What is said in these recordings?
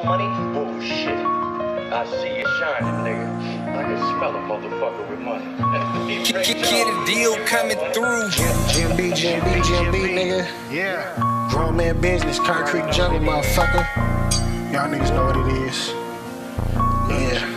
more money? Bullshit. I see you shining, nigga. I can smell a motherfucker with money. Get a deal coming through. GMB, nigga. Yeah. Grown man business, concrete jungle, motherfucker. Y'all niggas know what it is. Yeah.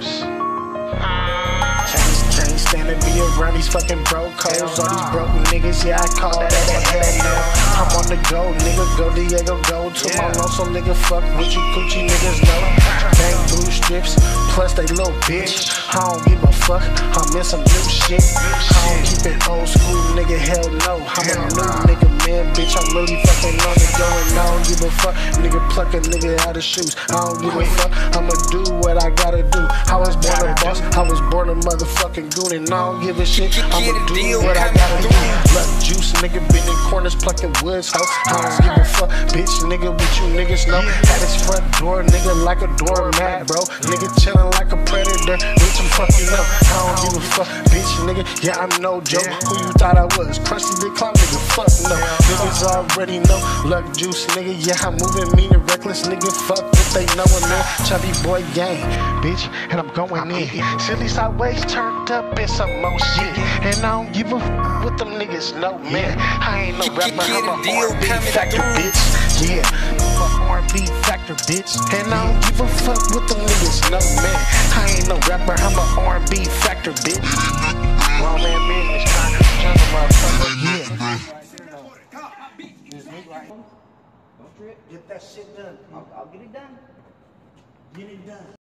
Can't stand to be around these fucking broke hoes. All these broke niggas, yeah, I call that a hell no. I'm on the go, nigga, go Diego, go to my lonesome nigga, fuck with you coochie niggas, no. Bang blue strips, plus they little bitch. I don't give a fuck, I'm in some new shit. I don't keep it old school, nigga, hell no. I'm a new nigga, man, bitch, I'm really fucking on the go and I don't give a fuck. Nigga, pluck a nigga out of shoes. I don't give a fuck, I'ma do what I gotta do. I was born a boss, I was born a motherfucking goon, and I don't give a shit. I'ma do what I gotta do. Luck juice, nigga, been in corners plucking woods, ho. I don't give a fuck, bitch, nigga, what you niggas know. At his front door, nigga, like a doormat, bro. Nigga chillin' like a predator, bitch, I'm fucking up. I don't give a fuck, bitch, nigga, yeah, I'm no joke. Who you thought I was? Crusty the clown, nigga, fuck no. Niggas already know, luck juice, nigga, yeah, I'm moving mean and reckless, nigga, fuck what they knowin', man. Chubby boy gang, bitch, and I'm going in. Silly sideways turned up in some more shit, and I don't give a fuck what them niggas know, man. I ain't no rapper, I'm a R&B factor, bitch. Yeah, I'm a R&B factor, bitch. And I don't give a fuck what them niggas know, man. I ain't no rapper, I'm a R&B factor, bitch. Grown man business, trying to jungle, motherfucker. Yeah. Get that shit done. I'll get it done. Get it done.